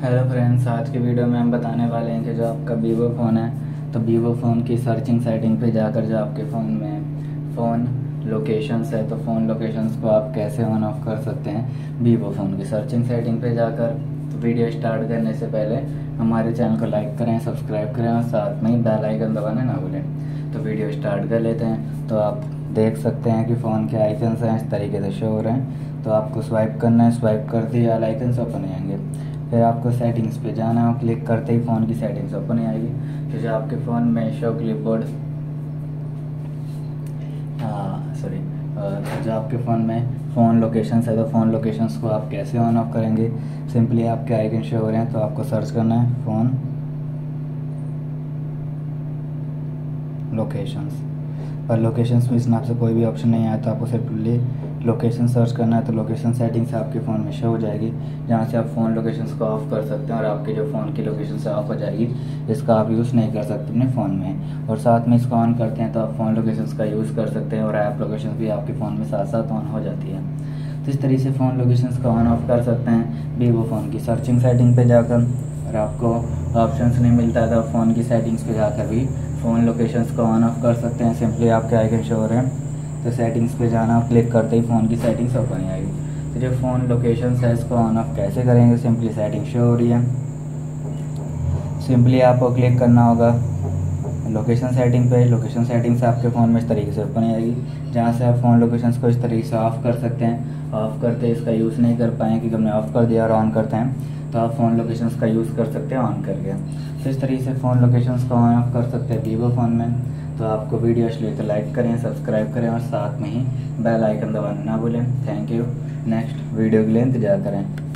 Hello friends, आज की video में हम बताने वाले हैं कि जो आपका वीवो फ़ोन है तो वीवो फ़ोन की सर्चिंग सेटिंग पे जाकर जो आपके फ़ोन में फ़ोन लोकेशंस है तो फ़ोन लोकेशंस को आप कैसे ऑन ऑफ कर सकते हैं वीवो फ़ोन की सर्चिंग सेटिंग पे जाकर। तो वीडियो स्टार्ट करने से पहले हमारे चैनल को लाइक करें, सब्सक्राइब करें और साथ में ही बेल आइकन दबाना ना भूलें। तो वीडियो स्टार्ट कर लेते हैं। तो आप देख सकते हैं कि फ़ोन के आइकन्स हैं इस तरीके से शो हो रहे हैं। तो आपको स्वाइप करना है, स्वाइप करते ही ऑल आइकन्स ओपन हो जाएंगे। फिर आपको सेटिंग्स पे जाना है और क्लिक करते ही फ़ोन की सेटिंग्स ओपन हो आएगी। तो जो आपके फ़ोन में शो क्लिपबोर्ड जो आपके फ़ोन में फ़ोन लोकेशंस है तो फ़ोन लोकेशंस को आप कैसे ऑन ऑफ करेंगे। सिंपली आपके आइकन शो हो रहे हैं तो आपको सर्च करना है फ़ोन लोकेशंस। और लोकेशंस में इस नाम से कोई भी ऑप्शन नहीं आया तो आपको सिंपली लोकेशन सर्च करना है। तो लोकेशन सेटिंग्स आपके फ़ोन में शो हो जाएगी, जहाँ से आप फ़ोन लोकेशंस को ऑफ़ कर सकते हैं और आपके जो फ़ोन की लोकेशन से ऑफ हो जाएगी, इसका आप यूज़ नहीं कर सकते अपने फ़ोन में। और साथ में इसको ऑन करते हैं तो आप फ़ोन लोकेशंस का यूज़ कर सकते हैं और ऐप लोकेशन भी आपके फ़ोन में साथ साथ ऑन हो जाती है। तो इस तरीके से फ़ोन लोकेशंस को ऑन ऑफ कर सकते हैं वीवो फ़ोन की सर्चिंग सेटिंग पे जाकर। और आपको ऑप्शंस नहीं मिलता तो फ़ोन की सेटिंग्स पे जाकर भी फ़ोन लोकेशंस को ऑन ऑफ कर सकते हैं। सिंपली आपके आइकन शो हो रहे हैं तो सेटिंग्स पे जाना, क्लिक करते ही फ़ोन की सेटिंग्स ओपन आएगी। तो जो फ़ोन लोकेशंस है इसको ऑन ऑफ कैसे करेंगे, सिंपली सेटिंग शो हो रही है, सिंपली आपको क्लिक करना होगा लोकेशन सेटिंग पे। लोकेशन सेटिंग्स आपके फ़ोन में इस तरीके से ओपन आएगी, जहाँ से आप फ़ोन लोकेशंस को इस तरीके से ऑफ़ कर सकते हैं। ऑफ़ करते इसका यूज़ नहीं कर पाएँ क्योंकि हमने ऑफ़ कर दिया और ऑन करते हैं तो आप फ़ोन लोकेशंस का यूज़ कर सकते हैं ऑन करके। तो इस तरीके से फ़ोन लोकेशंस को ऑन ऑफ कर सकते हैं वीवो फ़ोन में। तो आपको वीडियो अच्छी लगे तो लाइक करें, सब्सक्राइब करें और साथ में ही बेल आइकन दबाना ना भूलें। Thank you. नेक्स्ट वीडियो के लिए इंतज़ार करें।